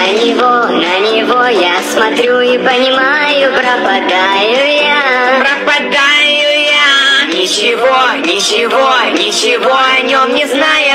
на него я смотрю и понимаю, пропадаю я. Пропадаю я. Ничего, ничего, ничего о нем не знаю.